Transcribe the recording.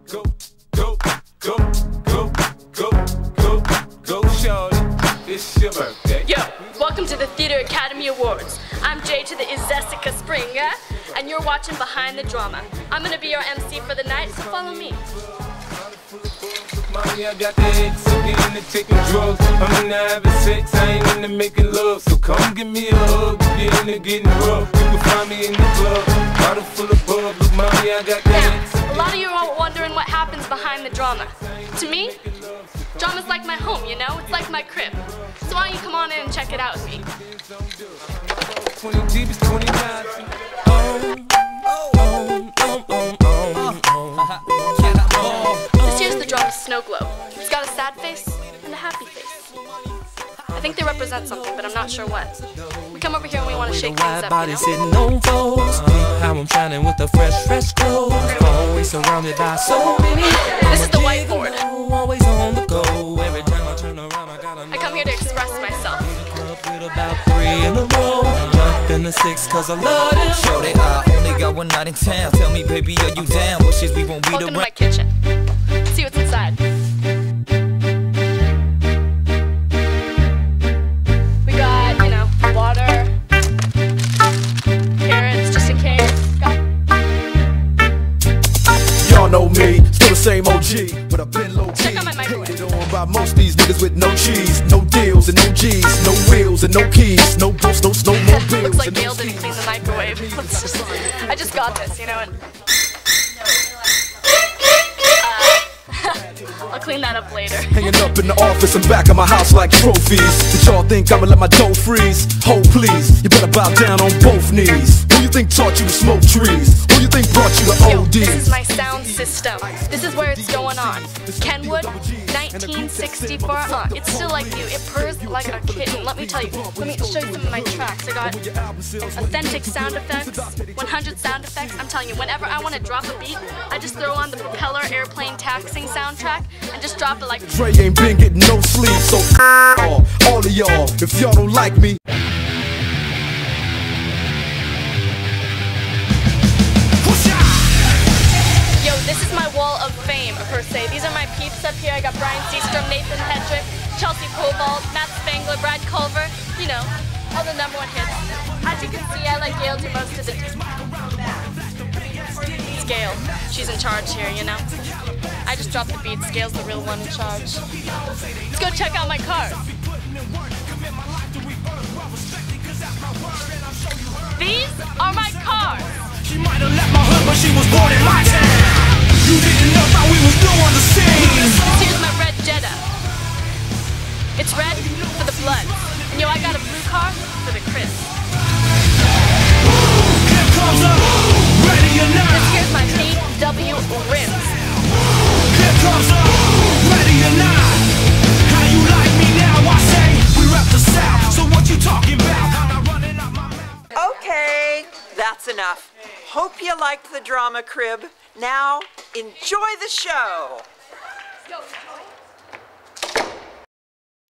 Go, go, go, go, go, go, go, shorty. It's your birthday. Yo, welcome to the Theater Academy Awards. I'm Jay to the is Jessica Springer, and you're watching Behind the Drama. I'm gonna be your MC for the night, so follow me. Mommy, I got the head so get into taking drugs. I'm into having sex, I ain't into making love. So come give me a hug, get into getting rough. You can find me in the club, bottle full of bug. Look, mommy, I got the head. A lot of you are wondering what happens behind the drama. To me, drama's like my home, you know? It's like my crib. So why don't you come on in and check it out with me? 20 deep is 29. This year's the drama Snow Globe. It's got a sad face and a happy face. I think they represent something, but I'm not sure what. We come over here and we want to shake things up, you know? Sitting on foes. How I'm shining with the fresh clothes. Always surrounded by so many. This is the whiteboard. Always on the go. Every time I turn around, I come here to express myself. With about 3 in a row. Up in the 6 cause I love it. Shorty, I only got one night in town. Tell me, baby, are you down? Wishes we won't be Welcome to my kitchen. See what's inside. We got, you know, water, carrots, just in case. Y'all know me, still the same OG, but I've been low key. Check out my microwave. Hated on by most these niggas with no cheese, no deals and no G's, no wheels and no keys, no boats, no snowmobiles. Looks like and no Gail didn't clean the microwave. I just got this, you know, and I'll clean that up later. Hanging up in the office and back of my house like trophies. Did y'all think I'ma let my dough freeze? Ho, please, you better bow down on both knees. Who you think taught you to smoke trees? Who you think brought you to Yo, ODs? this is my sound system. This is where it's going on. Kenwood, 1964. It's still like new. It purrs like a kitten. Let me tell you. Let me show you some of my tracks. I got authentic sound effects, 100 sound effects. I'm telling you, whenever I want to drop a beat, I just throw on the propeller airplane taxing soundtrack and just drop it like. Dre ain't been getting no sleep, so all of y'all, if y'all don't like me. Yo, this is my wall of fame, per se. These are my peeps up here. I got Brian Seastrom, Nathan Hedrick, Chelsea Cobalt, Matt Spangler, Brad Culver. You know, all the #1 hits. As you can see, I let Gail do most of the. It's Gail. She's in charge here, you know. I just drop the beats. Gail's the real one in charge. Let's go check out my car. These are my cars. She might have left my hood, but she was born in my town. You didn't know how we was doing the scene. Here's my red Jetta. It's red for the blood. And yo, I got a blue car for the crisp. Here comes a ready or not. Here's my PW rims. Here comes a ready or not. How you like me now? I say we rep the South. So what you talking about? I'm not running out my mouth. Okay, that's enough. Hope you liked the drama crib. Now, enjoy the show. Go.